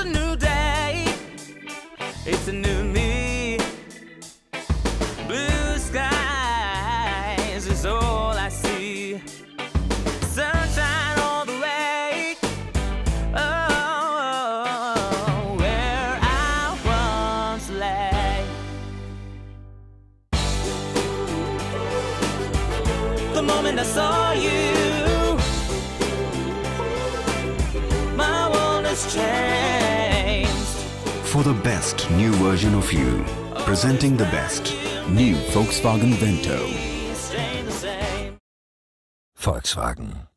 a new day, it's a new me. Blue skies is all I see. Sunshine all the way. Oh, where I once lay. The moment I saw you, my world has changed. For the best new version of you, presenting the best new Volkswagen Vento. Volkswagen.